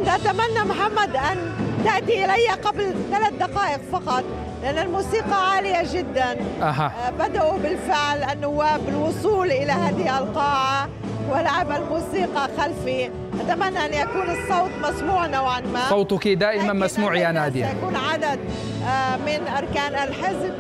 كنت أتمنى محمد أن تأتي إلي قبل 3 دقائق فقط، لأن الموسيقى عالية جدا. بدأوا بالفعل النواب بالوصول إلى هذه القاعة ولعب الموسيقى خلفي. أتمنى أن يكون الصوت مسموع نوعا ما. صوتك دائما مسموع يا نادية. سيكون عدد من أركان الحزب،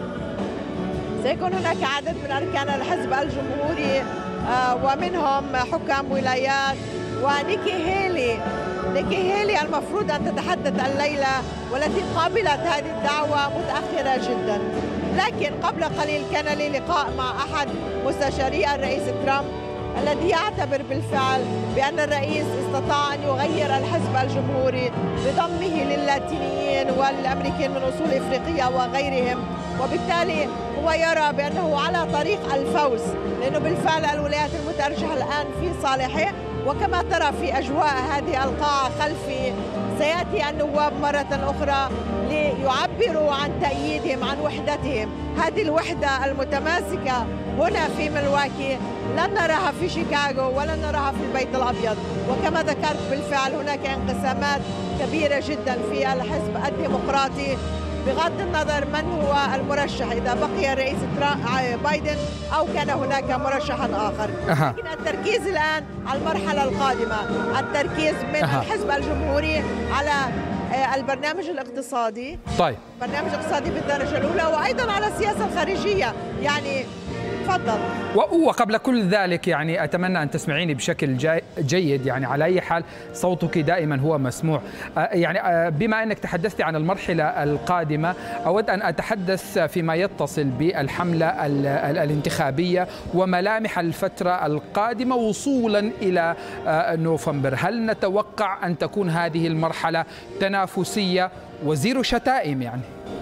سيكون هناك عدد من أركان الحزب الجمهوري ومنهم حكام ولايات ونيكي هيلي. نيكي هيلي المفروض أن تتحدث الليلة والتي قابلت هذه الدعوة متأخرة جدا، لكن قبل قليل كان لي لقاء مع أحد مستشاري الرئيس ترامب الذي يعتبر بالفعل بأن الرئيس استطاع أن يغير الحزب الجمهوري بضمه للاتينيين والأمريكيين من أصول إفريقية وغيرهم، وبالتالي هو يرى بأنه على طريق الفوز، لأنه بالفعل الولايات المتأرجحة الآن في صالحه. وكما ترى في أجواء هذه القاعة خلفي، سيأتي النواب مرة أخرى ليعبروا عن تأييدهم عن وحدتهم. هذه الوحدة المتماسكة هنا في ملواكي لن نراها في شيكاغو ولن نراها في البيت الأبيض. وكما ذكرت بالفعل هناك انقسامات كبيرة جدا في الحزب الديمقراطي، بغض النظر من هو المرشح، إذا بقي الرئيس بايدن أو كان هناك مرشح آخر. لكن التركيز الآن على المرحلة القادمة، التركيز من الحزب الجمهوري على البرنامج الاقتصادي. طيب، برنامج اقتصادي بالدرجة الأولى، وأيضا على السياسة الخارجية. يعني تفضل. وقبل كل ذلك يعني أتمنى أن تسمعيني بشكل جيد. يعني على أي حال صوتك دائما هو مسموع. يعني بما أنك تحدثت عن المرحلة القادمة، أود أن أتحدث فيما يتصل بالحملة الانتخابية وملامح الفترة القادمة وصولا إلى نوفمبر. هل نتوقع أن تكون هذه المرحلة تنافسية وزير شتائم؟ يعني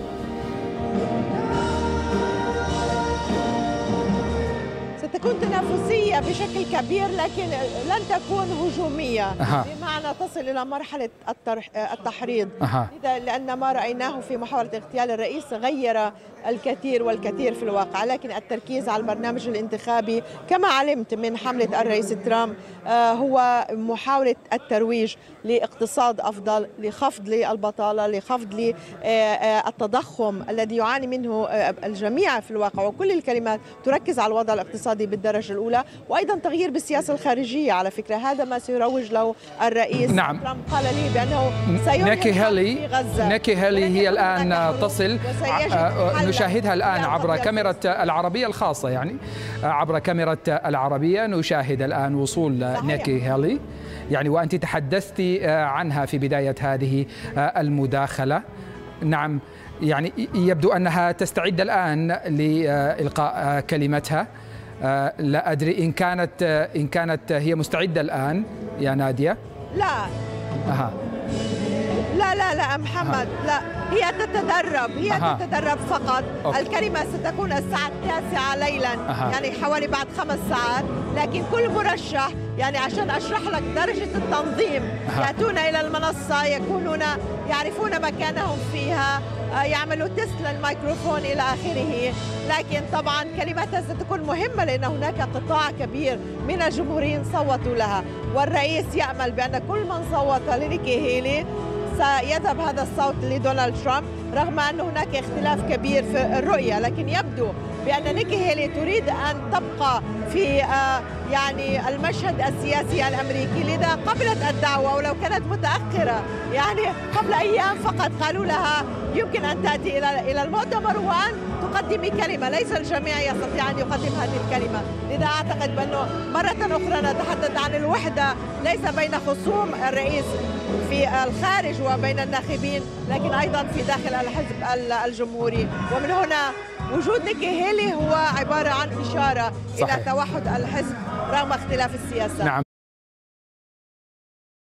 ستكون تنافسية بشكل كبير، لكن لن تكون هجومية بمعنى تصل إلى مرحلة التحريض. لأن ما رأيناه في محاولة اغتيال الرئيس غير الكثير والكثير في الواقع، لكن التركيز على البرنامج الانتخابي كما علمت من حملة الرئيس ترامب هو محاولة الترويج لاقتصاد أفضل، لخفض للبطالة، لخفض للتضخم الذي يعاني منه الجميع في الواقع. وكل الكلمات تركز على الوضع الاقتصادي بالدرجة الأولى، وأيضا تغيير بالسياسة الخارجية. على فكرة هذا ما سيروج له الرئيس ترامب. قال لي بأنه نيكي هيلي هي الآن تصل، نشاهدها الآن عبر كاميرا العربية الخاصة، يعني عبر كاميرا العربية نشاهد الآن وصول نيكي هيلي. يعني وأنت تحدثت عنها في بداية هذه المداخلة. نعم، يعني يبدو أنها تستعد الآن لإلقاء كلمتها. لا أدري إن كانت هي مستعدة الآن يا نادية. لا لا محمد، لا، هي تتدرب فقط. الكلمة ستكون الساعة 9 ليلا، يعني حوالي بعد 5 ساعات. لكن كل مرشح، يعني عشان أشرح لك درجة التنظيم، يأتون إلى المنصة، يكونون يعرفون مكانهم فيها، يعملوا تيست للميكروفون إلى آخره. لكن طبعا كلمتها ستكون مهمة لأن هناك قطاع كبير من الجمهوريين صوتوا لها، والرئيس يأمل بأن كل من صوت لنيكي هيلي سيذهب هذا الصوت لدونالد ترامب، رغم أن هناك اختلاف كبير في الرؤية. لكن يبدو بأن نيكي هيلي تريد أن تبقى في يعني المشهد السياسي الأمريكي، لذا قبلت الدعوة ولو كانت متأخرة. يعني قبل أيام فقط قالوا لها يمكن أن تأتي إلى المؤتمر وأن تقدمي كلمة. ليس الجميع يستطيع أن يقدم هذه الكلمة، لذا أعتقد بأنه مرة أخرى نتحدث عن الوحدة ليس بين خصوم الرئيس في الخارج وبين الناخبين، لكن أيضا في داخل الحزب الجمهوري. ومن هنا وجود نيكي هيلي هو عبارة عن إشارة إلى توحد الحزب رغم اختلاف السياسة. نعم.